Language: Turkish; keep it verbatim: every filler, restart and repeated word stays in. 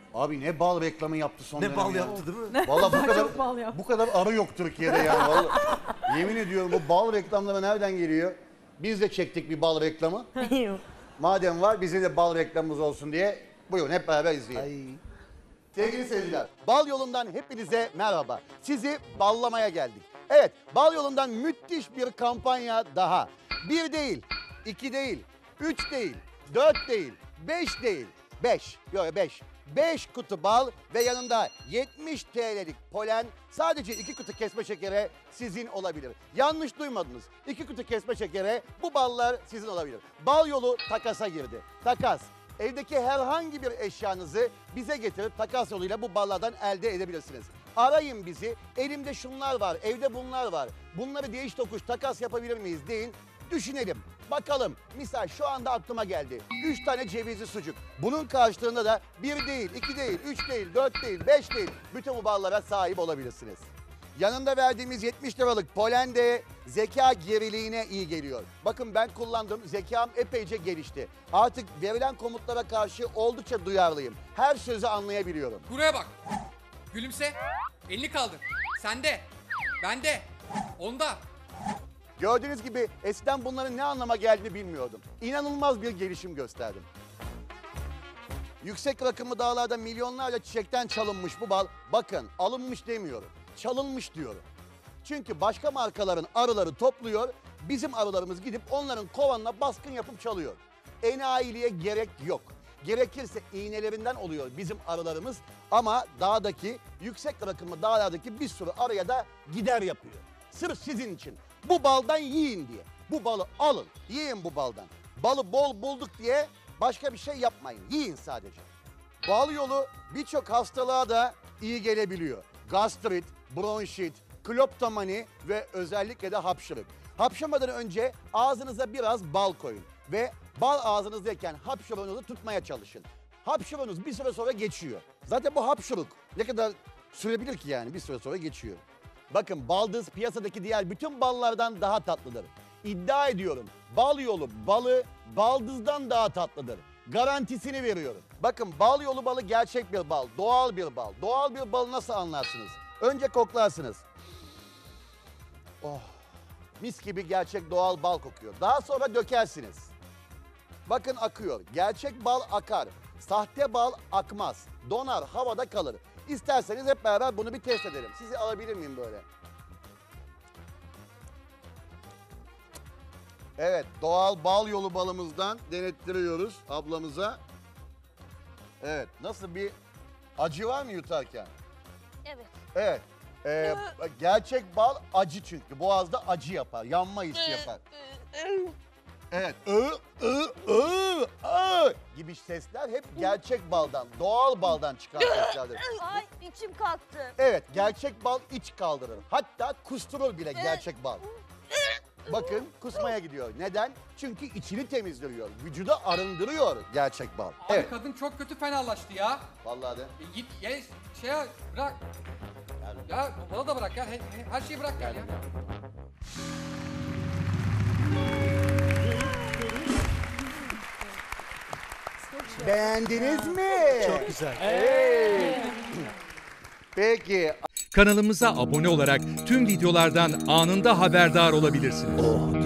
Abi ne bal reklamı yaptı son dönem Ne bal ya. yaptı değil mi? Vallahi bu kadar bal yaptı. bu kadar arı yok Türkiye'de yani. Vallahi. Yemin ediyorum bu bal reklamları nereden geliyor? Biz de çektik bir bal reklamı. Madem var bizim de bal reklamımız olsun diye buyurun hep beraber izleyelim. Ay. Sevgili seyirciler, Bal Yolu'ndan hepinize merhaba. Sizi ballamaya geldik. Evet, Bal Yolu'ndan müthiş bir kampanya daha. Bir değil, iki değil, üç değil, dört değil, beş değil, beş, yok beş. beş kutu bal ve yanında yetmiş TL'lik polen, sadece iki kutu kesme şekere sizin olabilir. Yanlış duymadınız. iki kutu kesme şekere bu ballar sizin olabilir. Bal Yolu takasa girdi. Takas. Evdeki herhangi bir eşyanızı bize getirip takas yoluyla bu ballardan elde edebilirsiniz. Arayın bizi, elimde şunlar var, evde bunlar var. Bunları değiş tokuş takas yapabilir miyiz deyin. Düşünelim, bakalım. Misal şu anda aklıma geldi. Üç tane cevizli sucuk. Bunun karşılığında da bir değil, iki değil, üç değil, dört değil, beş değil. Bütün bu ballara sahip olabilirsiniz. Yanında verdiğimiz yetmiş liralık polen de zeka geriliğine iyi geliyor. Bakın ben kullandım, zekam epeyce gelişti. Artık verilen komutlara karşı oldukça duyarlıyım. Her sözü anlayabiliyorum. Buraya bak. Gülümse. Elini kaldır. Sende. Bende. Onda. Gördüğünüz gibi eskiden bunların ne anlama geldiğini bilmiyordum. İnanılmaz bir gelişim gösterdim. Yüksek rakımlı dağlarda milyonlarca çiçekten çalınmış bu bal, bakın alınmış demiyorum, çalınmış diyorum. Çünkü başka markaların arıları topluyor, bizim arılarımız gidip onların kovanına baskın yapıp çalıyor. Enayiliğe gerek yok. Gerekirse iğnelerinden oluyor bizim arılarımız ama dağdaki, yüksek rakımlı dağlardaki bir sürü arıya da gider yapıyor. Sırf sizin için. Bu baldan yiyin diye. Bu balı alın, yiyin bu baldan. Balı bol bulduk diye başka bir şey yapmayın, yiyin sadece. Bal Yolu birçok hastalığa da iyi gelebiliyor. Gastrit, bronşit, kloptomani ve özellikle de hapşırık. Hapşırmadan önce ağzınıza biraz bal koyun ve bal ağzınızdayken hapşırığınızı tutmaya çalışın. Hapşırığınız bir süre sonra geçiyor. Zaten bu hapşırık ne kadar sürebilir ki yani bir süre sonra geçiyor. Bakın baldız piyasadaki diğer bütün ballardan daha tatlıdır. İddia ediyorum Bal Yolu balı baldızdan daha tatlıdır. Garantisini veriyorum. Bakın Bal Yolu balı gerçek bir bal, doğal bir bal. Doğal bir balı nasıl anlarsınız? Önce koklarsınız. Oh, mis gibi gerçek doğal bal kokuyor. Daha sonra dökersiniz. Bakın akıyor. Gerçek bal akar. Sahte bal akmaz. Donar, havada kalır. İsterseniz hep beraber bunu bir test edelim. Sizi alabilir miyim böyle? Evet, doğal Bal Yolu balımızdan denettiriyoruz ablamıza. Evet, nasıl bir acı var mı yutarken? Evet. Evet, ee, gerçek bal acı çünkü. Boğazda acı yapar, yanma hissi yapar. Evet, ı, ı, ı, ı gibi sesler hep gerçek baldan, doğal baldan çıkan seslerdir. Ay içim kalktı. Evet, gerçek bal iç kaldırır. Hatta kusturur bile gerçek bal. Bakın kusmaya gidiyor. Neden? Çünkü içini temizliyor. Vücudu arındırıyor gerçek bal. Abi Evet. kadın çok kötü fenalaştı ya. Vallahi de. E git ya şey bırak. Ya bana da bırak ya. Her, her şeyi bırak gel ya. Beğendiniz mi? Çok güzel. Evet. Peki. Kanalımıza abone olarak tüm videolardan anında haberdar olabilirsiniz.